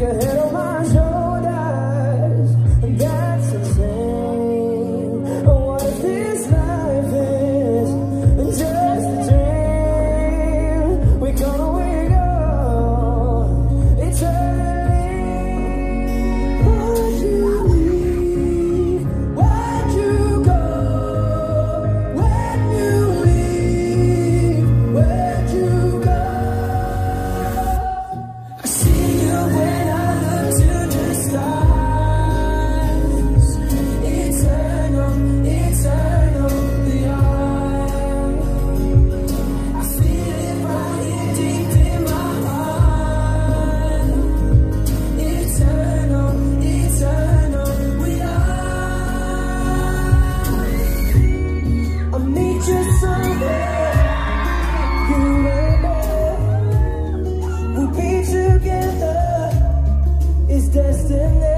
your head on my shoulders, and that's insane. What if this life is just a dream? We're gonna wake up eternally. Why'd you leave? Why'd you go? When you leave, where'd you go? I see you when I look to the stars. Eternal, eternal beyond. I feel it right here deep in my heart. Eternal, eternal we are. I'll meet you somewhere. You and me, we'll be together. It's destiny.